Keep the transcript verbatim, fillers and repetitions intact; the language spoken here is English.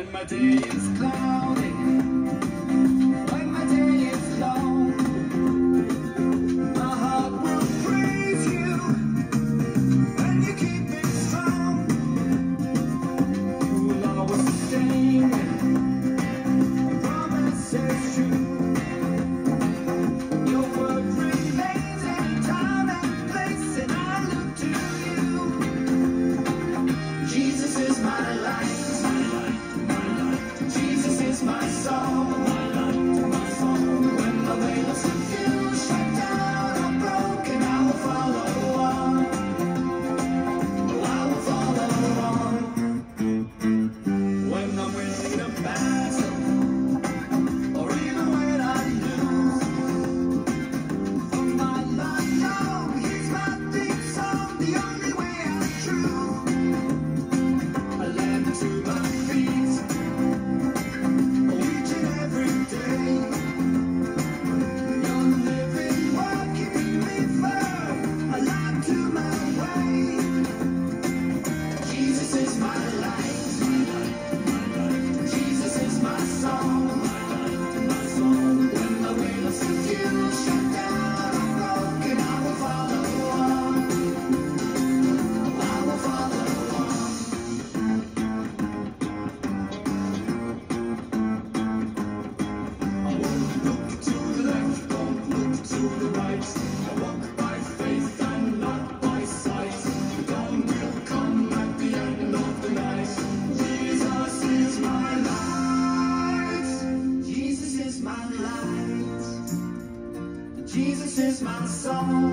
When my day is cloudy, when my day is long, my heart will praise you, and you keep me strong. You will always sustain me, your promise is true. Your word remains in time and place, and I look to you. Jesus is my life. Jesus is my song, my light, my song. When my way looks confused, shut down, or broken, I will follow on. Oh, I will follow on. When I'm winning a battle, or even when I lose, from my life long, he's my theme song, the only way I'm true. I land to my feet. Jesus is my song.